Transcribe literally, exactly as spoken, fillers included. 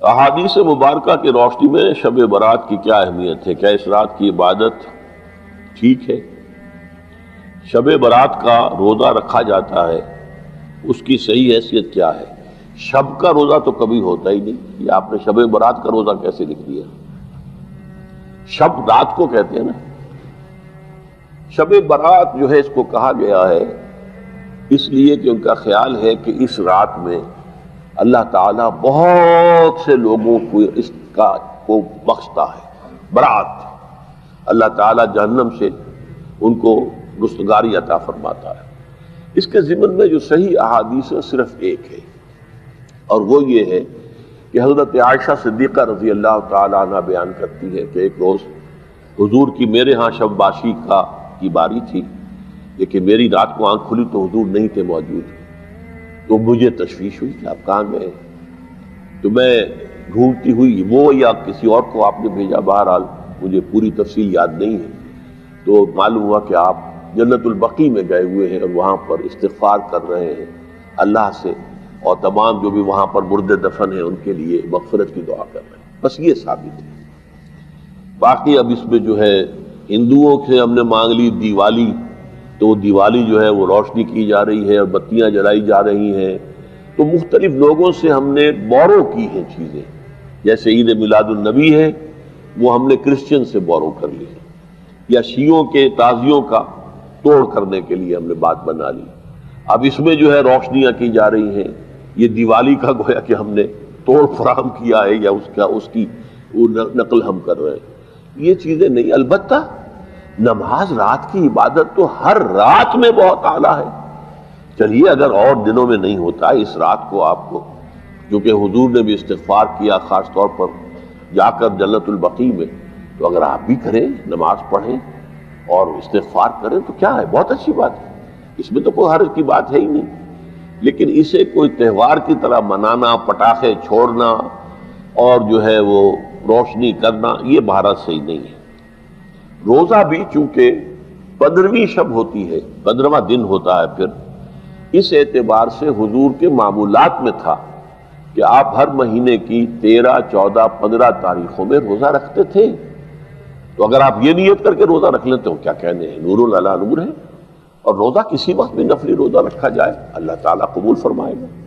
احادیث مبارکہ کی روشنی میں شب برات کی کیا اہمیت ہے؟ کیا اس رات کی عبادت ٹھیک ہے؟ شب برات کا روزہ رکھا جاتا ہے، اس کی صحیح حیثیت کیا ہے؟ شب کا روزہ تو کبھی ہوتا ہی نہیں، یہ آپ نے شب برات کا روزہ کیسے لکھ دیا؟ شب رات کو کہتے ہیں نا۔ شب برات جو ہے اس کو کہا گیا ہے اس لیے کہ ان کا خیال ہے کہ اس رات میں اللہ تعالیٰ بہت سے لوگوں کو اس کا کو بخشتا ہے۔ برات، اللہ تعالیٰ جہنم سے ان کو رستگاری عطا فرماتا ہے۔ اس کے ضمن میں جو صحیح احادیث ہے صرف ایک ہے، اور وہ یہ ہے کہ حضرت عائشہ صدیقہ رضی اللہ تعالیٰ عنہ بیان کرتی ہے کہ ایک روز حضور کی میرے ہاں شب باشی کا کی باری تھی، لیکن میری رات کو آنکھ کھلی تو حضور نہیں تھے موجود، تو مجھے تشویش ہوئی کہ آپ کہاں گئے؟ تو میں ڈھونڈتی ہوئی وہ یا کسی اور کو آپ نے بھیجا، بہرحال مجھے پوری تفصیل یاد نہیں ہے، تو معلوم ہوا کہ آپ جنت البقیع میں گئے ہوئے ہیں اور وہاں پر استغفار کر رہے ہیں اللہ سے، اور تمام جو بھی وہاں پر مردے دفن ہیں ان کے لیے مغفرت کی دعا کر رہے ہیں۔ بس یہ ثابت ہے۔ باقی اب اس میں جو ہے ہندوؤں سے ہم نے مانگ لی دیوالی، تو دیوالی جو ہے وہ روشنی کی جا رہی ہے اور بتیاں جلائی جا رہی ہیں، تو مختلف لوگوں سے ہم نے بورو کی ہیں چیزیں، جیسے عید میلاد النبی ہے وہ ہم نے کرسچن سے بورو کر لی، یا شیعوں کے تعزیوں کا توڑ کرنے کے لیے ہم نے بات بنا لی۔ اب اس میں جو ہے روشنیاں کی جا رہی ہیں، یہ دیوالی کا گویا کہ ہم نے توڑ فراہم کیا ہے یا اس کا اس کی نقل ہم کر رہے ہیں، یہ چیزیں نہیں۔ البتہ نماز رات کی عبادت تو ہر رات میں بہت اعلیٰ ہے۔ چلیے اگر اور دنوں میں نہیں ہوتا، اس رات کو آپ کو، جو کہ حضور نے بھی استغفار کیا خاص طور پر جا کر جنت البقیع میں، تو اگر آپ بھی کریں، نماز پڑھیں اور استغفار کریں تو کیا ہے، بہت اچھی بات ہے، اس میں تو کوئی حرج کی بات ہے ہی نہیں۔ لیکن اسے کوئی تہوار کی طرح منانا، پٹاخے چھوڑنا اور جو ہے وہ روشنی کرنا، یہ بھارت صحیح نہیں ہے۔ روزہ بھی چونکہ پندرہویں شب ہوتی ہے، پندرہواں دن ہوتا ہے، پھر اس اعتبار سے حضور کے معمولات میں تھا کہ آپ ہر مہینے کی تیرہ، چودہ، پندرہ تاریخوں میں روزہ رکھتے تھے۔ تو اگر آپ یہ نیت کر کے روزہ رکھ لیتے ہو، کیا کہنے ہیں، نور علی نور ہے۔ اور روزہ کسی وقت بھی نفلی روزہ رکھا جائے، اللہ تعالیٰ قبول فرمائے گا۔